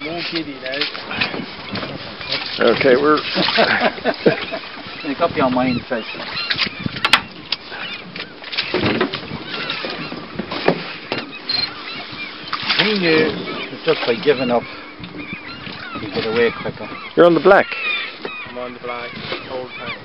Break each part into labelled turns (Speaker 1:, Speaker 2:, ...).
Speaker 1: More giddy now.
Speaker 2: Okay, we're...
Speaker 1: Make up your mind first. He knew it's just by giving up you get away quicker.
Speaker 2: You're on the black.
Speaker 3: I'm on the black the whole time.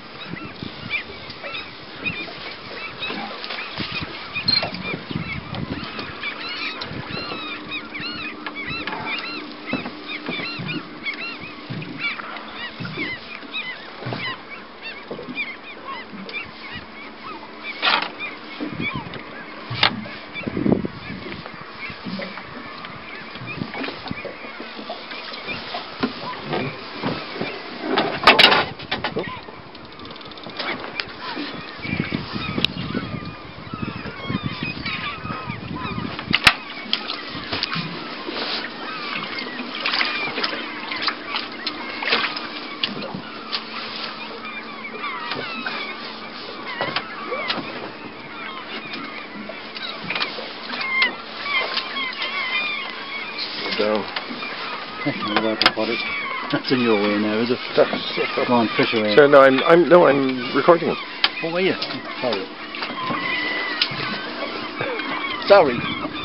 Speaker 2: Down.
Speaker 1: That's in your way now, is it? Go on, fish away.
Speaker 2: Sure, no, I'm recording him.
Speaker 1: Oh, are you? Sorry. Sorry.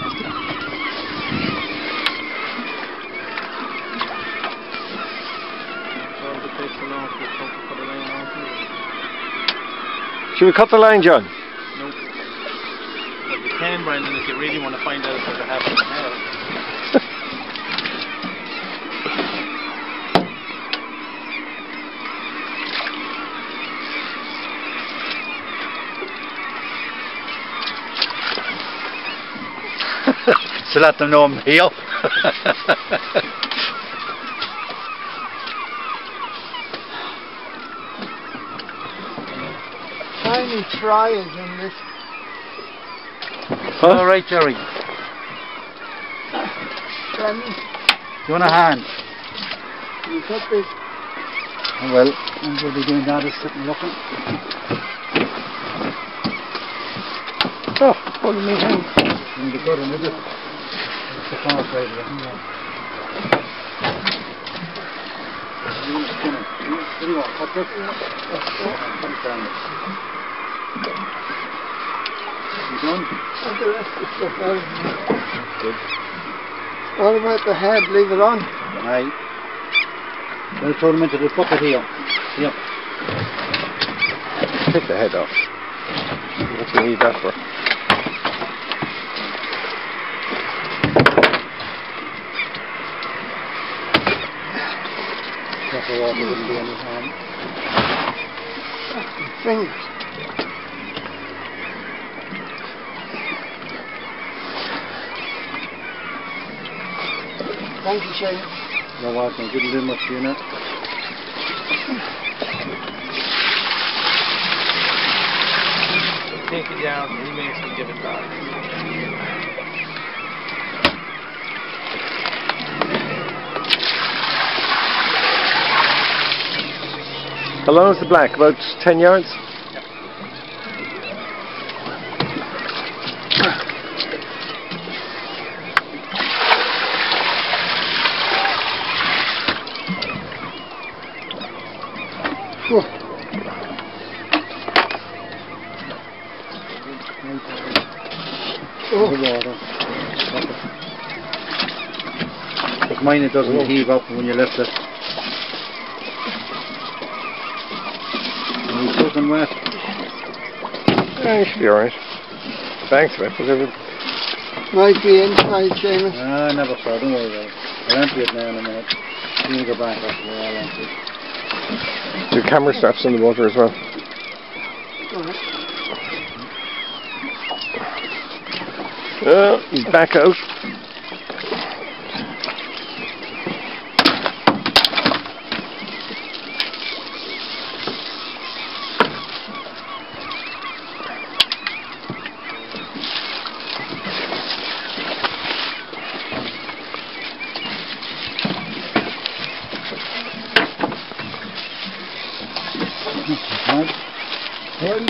Speaker 2: Should we cut the line, John?
Speaker 3: No. But you can, Brandon, if you really want to find out what happened in hell.
Speaker 1: So let them know I'm here.
Speaker 4: Tiny tries in this.
Speaker 2: Huh?
Speaker 1: All right, Jerry.
Speaker 4: Then
Speaker 1: Do you want a hand?
Speaker 4: you cut this.
Speaker 1: Well, I'm going to be doing that, is sitting looking.
Speaker 2: Oh, holding me hand.
Speaker 1: In the good, is it? It's the far side of it, isn't it? What do you want? Cut this? Put it down. You done?
Speaker 4: And the rest of the stuff out.
Speaker 1: Good.
Speaker 4: What about the head? Leave it on.
Speaker 1: Aye. We'll throw them into the bucket here. Yep.
Speaker 2: Take the head off. What do you need that for?
Speaker 1: That's the water wouldn't be in his hand.
Speaker 4: Fingers. Thank you, Shane.
Speaker 1: No, welcome. Didn't do much, you know.
Speaker 3: Take it down, and he makes me give it back.
Speaker 2: How long is the black? About 10 yards?
Speaker 1: Oh. The water. Because mine it doesn't heave up when you lift it. Are you soaking wet?
Speaker 2: Yeah, you should be alright. Thanks, man.
Speaker 4: Might be inside, Seamus.
Speaker 1: Ah, I never saw. Don't worry about it. I'll empty it now in a minute. You can go back up there. I'll empty it.
Speaker 2: Your camera straps in the water as well.
Speaker 4: Go ahead.
Speaker 2: He's back out.
Speaker 4: Pardon?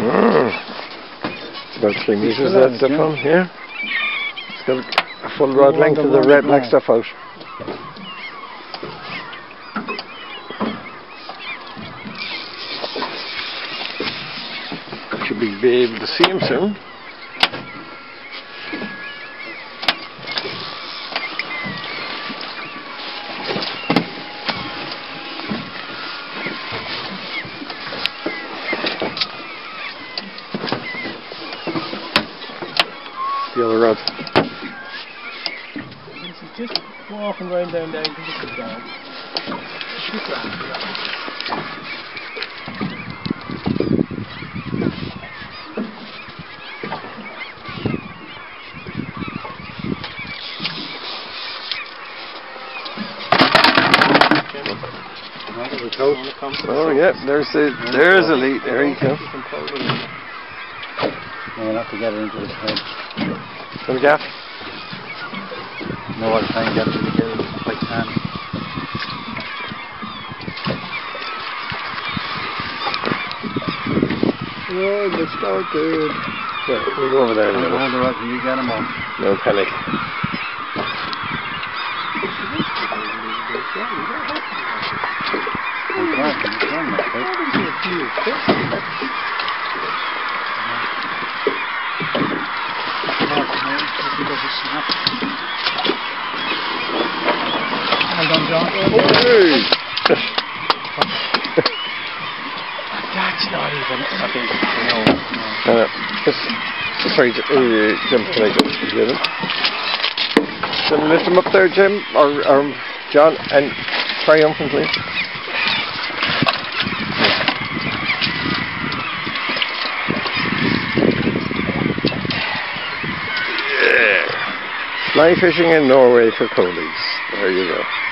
Speaker 2: It's about 3 metres that stuff on, yeah. It's got a full rod length of the red black stuff out. Should be able to see him soon. The other rod.
Speaker 3: Just walking right down there. Just down. Just down.
Speaker 2: Oh yeah, there's a lead. There you go.
Speaker 1: We'll have to get it into the head.
Speaker 2: Some gaff.
Speaker 1: No, I'll try and get it together if I can.
Speaker 4: Oh, they start good.
Speaker 2: Yeah, we'll go over there.
Speaker 1: Hold the rod till you get them on.
Speaker 2: No panic.
Speaker 3: Well done, John.
Speaker 2: Hey.
Speaker 3: That's not even a big,
Speaker 2: Sorry, Jim, can I just get him? Can you lift him up there, Jim? Or John, and triumphantly? Yeah. Fly fishing in Norway for coalies. There you go.